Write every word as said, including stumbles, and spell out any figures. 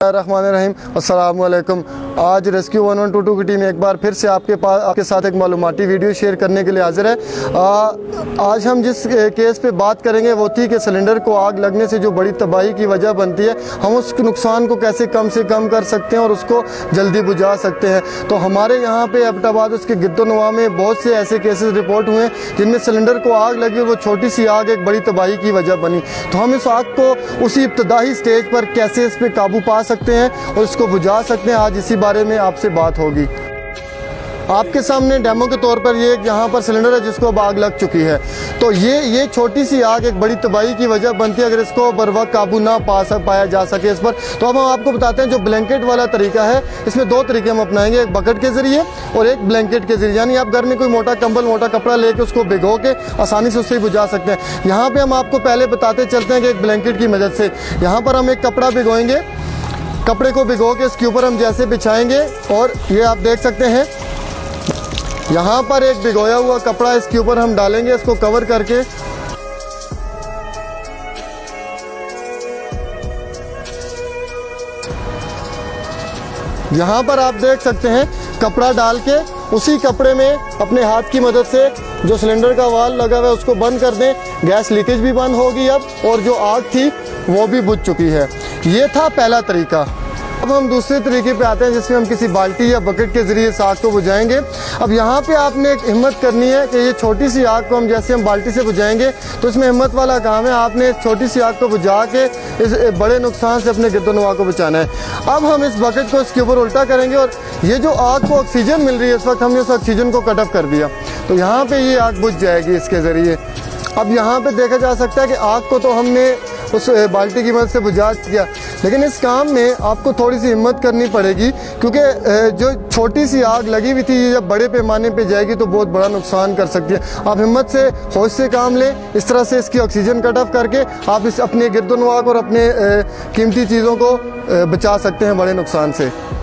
रहमानिर्रहीम अस्सलाम वालेकुम। आज rescue one one two two की टीम एक बार फिर से आपके पास आपके साथ एक मालूमाती वीडियो शेयर करने के लिए हाजिर है। आ, आज हम जिस केस पे बात करेंगे वो थी कि सिलेंडर को आग लगने से जो बड़ी तबाही की वजह बनती है, हम उस नुकसान को कैसे कम से कम कर सकते हैं और उसको जल्दी बुझा सकते हैं। तो हमारे यहाँ पे एबटाबाद उसके गिद्दोनवा में बहुत से ऐसे केसेस रिपोर्ट हुए जिनमें सिलेंडर को आग लगी और वो छोटी सी आग एक बड़ी तबाही की वजह बनी। तो हम इस आग को उसी इब्तदाई स्टेज पर कैसे इस पर काबू पा सकते हैं और इसको बुझा सकते हैं, आज इसी बारे में आपसे बात होगी। आपके सामने डेमो के तौर पर ये यहाँ पर सिलेंडर है जिसको अब आग लग चुकी है। तो ये ये छोटी सी आग एक बड़ी तबाही की वजह बनती है अगर इसको बर वक्त काबू ना पा पाया जा सके इस पर। तो अब हम आपको बताते हैं जो ब्लैंकेट वाला तरीका है, इसमें दो तरीके हम अपनाएंगे, एक बकेट के जरिए और एक ब्लैंकेट के जरिए। यानी आप घर में कोई मोटा कंबल मोटा कपड़ा लेके उसको भिगो के आसानी से उससे बुझा सकते हैं। यहाँ पे हम आपको पहले बताते चलते हैं कि एक ब्लैंकेट की मदद से यहाँ पर हम एक कपड़ा भिगोएंगे, कपड़े को भिगो के इसके ऊपर हम जैसे बिछाएंगे और ये आप देख सकते हैं यहाँ पर एक भिगोया हुआ कपड़ा इसके ऊपर हम डालेंगे, इसको कवर करके। यहाँ पर आप देख सकते हैं कपड़ा डाल के उसी कपड़े में अपने हाथ की मदद से जो सिलेंडर का वाल लगा हुआ है उसको बंद कर दें। गैस लीकेज भी बंद होगी अब और जो आग थी वो भी बुझ चुकी है। ये था पहला तरीका। अब हम दूसरे तरीके पे आते हैं जिसमें हम किसी बाल्टी या बकेट के ज़रिए इस आग को बुझाएंगे। अब यहाँ पे आपने एक हिम्मत करनी है कि ये छोटी सी आग को हम जैसे हम बाल्टी से बुझाएंगे तो इसमें हिम्मत वाला काम है, आपने इस छोटी सी आग को बुझा के इस बड़े नुकसान से अपने गिरदोनवा को बचाना है। अब हम इस बकेट को इसके ऊपर उल्टा करेंगे और ये जो आग को ऑक्सीजन मिल रही है इस वक्त हमने उस ऑक्सीजन को कट ऑफ कर दिया तो यहाँ पर ये आग बुझ जाएगी इसके ज़रिए। अब यहाँ पे देखा जा सकता है कि आग को तो हमने उस बाल्टी की मदद से बुझा दिया, लेकिन इस काम में आपको थोड़ी सी हिम्मत करनी पड़ेगी क्योंकि जो छोटी सी आग लगी हुई थी ये जब बड़े पैमाने पे जाएगी तो बहुत बड़ा नुकसान कर सकती है। आप हिम्मत से होश से काम लें, इस तरह से इसकी ऑक्सीजन कट ऑफ करके आप इस अपने गिरदोनवा और अपने कीमती चीज़ों को बचा सकते हैं बड़े नुकसान से।